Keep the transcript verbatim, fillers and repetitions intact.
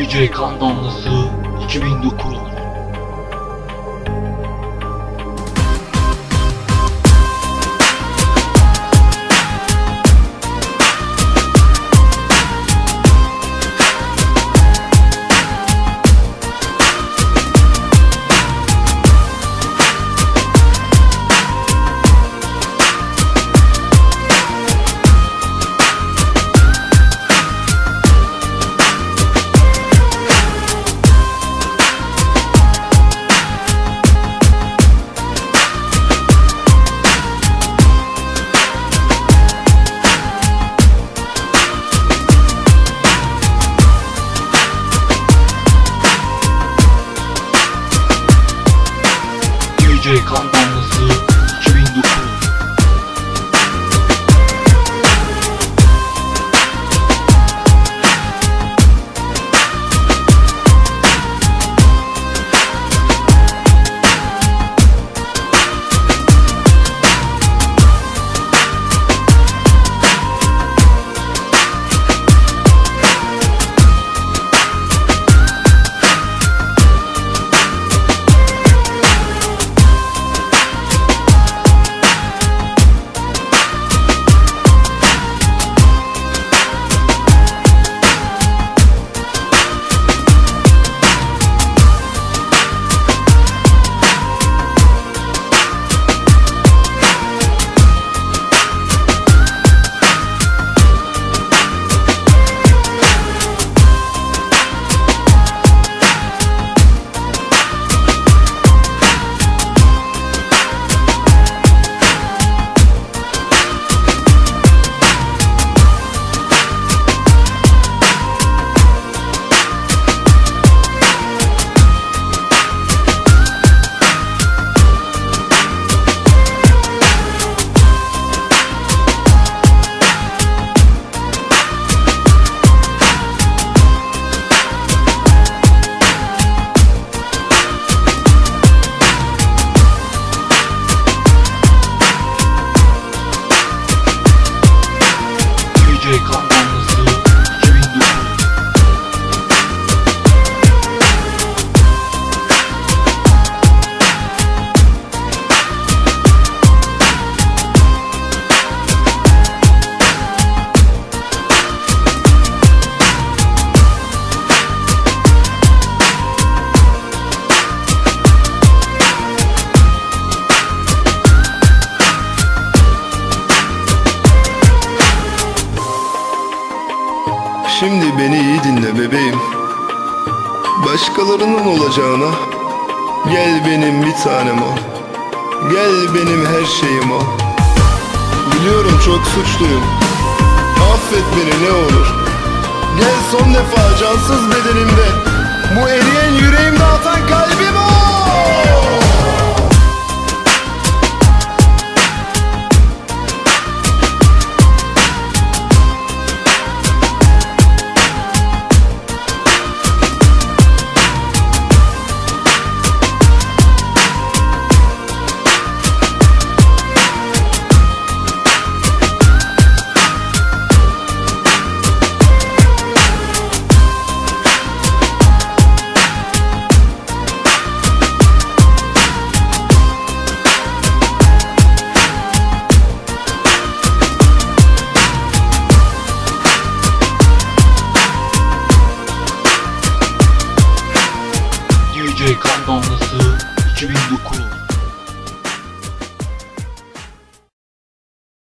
D J Kan Damlası iki bin dokuz. D J Kan Damlası iki bin dokuz. D J Kan Damlası iki bin dokuz. Şimdi beni iyi dinle bebeğim. Başkalarının olacağına gel benim bir tanem ol. Gel benim her şeyim ol. Biliyorum çok suçluyum, affet beni ne olur. Gel son defa cansız bedenimde, bu eriyen yüreğimde atan kalbim